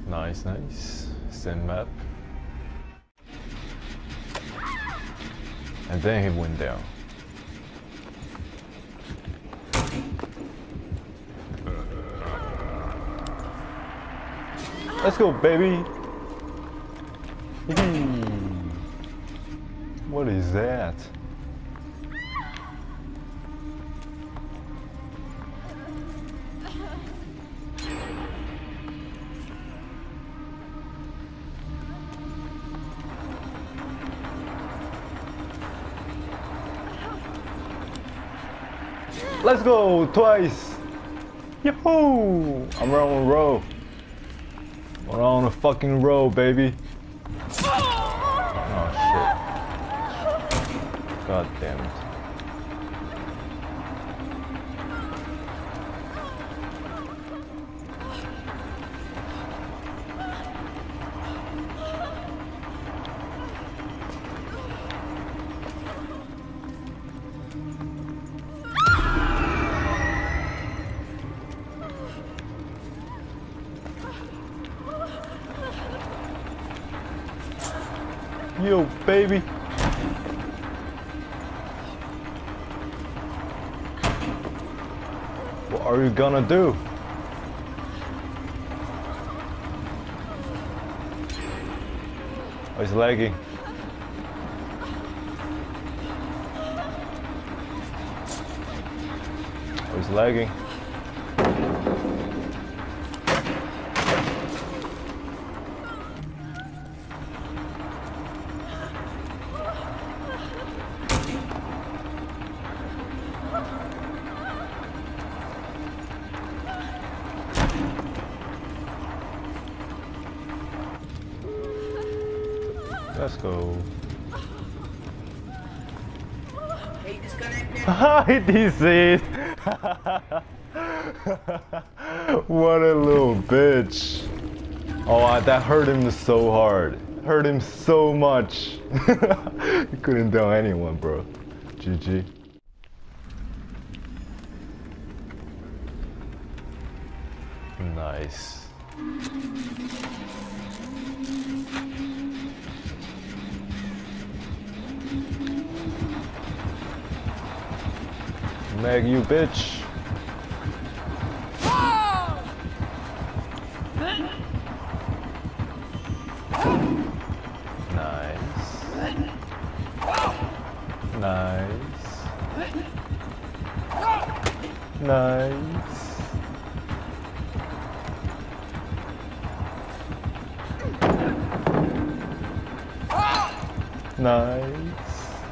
Nice, nice. Same map. And then he went down. Let's go, baby! What is that? Let's go! Twice! Yahoo! I'm on a row. We're on a fucking row, baby. Oh shit. God damn it. Yo, baby. What are you gonna do? Oh, it's lagging. Oh, it's lagging. Let's go. Hi, this. What a little bitch. Oh, that hurt him so hard. Hurt him so much. He couldn't tell anyone, bro. GG. Nice. Meg, you bitch. Nice. Nice. Nice. Nice.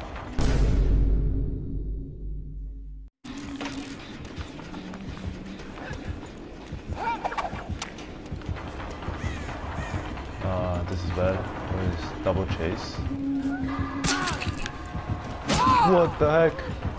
This is bad. What is double chase? What the heck?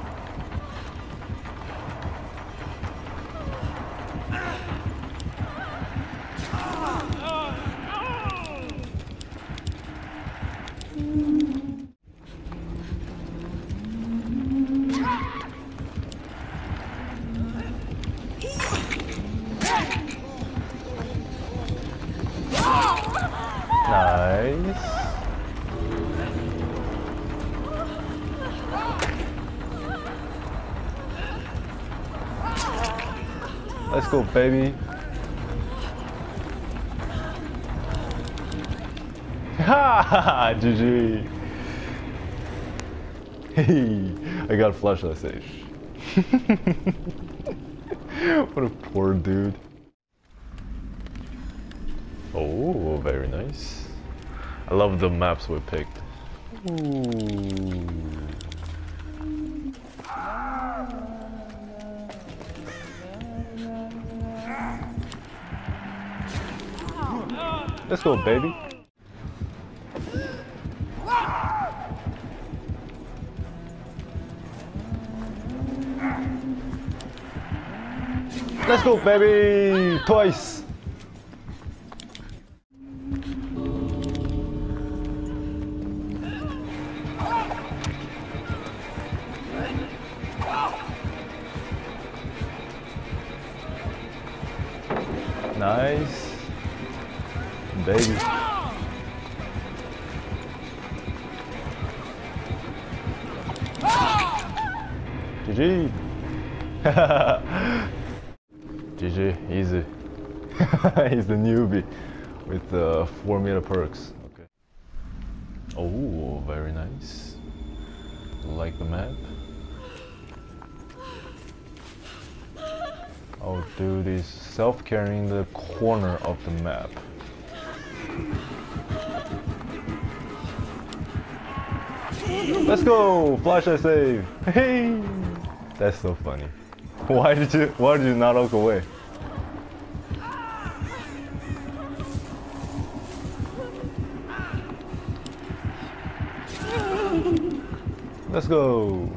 Nice. Let's go, baby. Ha! GG. Hey, I got a flashlight stage. What a poor dude. Oh, very nice. I love the maps we picked. Ooh. Let's go, baby. Let's go, baby! Twice! Nice. baby. GG. GG, easy. He's the newbie with the 4-meter perks. Okay. Oh, very nice. Like the map. Oh, dude is self-carrying the corner of the map. Let's go! Flashlight save! Hey! That's so funny. Why did you not walk away? Let's go!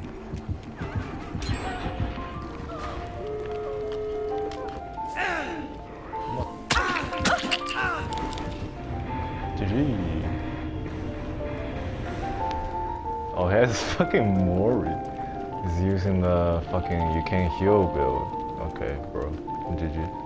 GG. Oh, he has fucking Mori. He's using the fucking you can't heal build. Okay, bro. GG.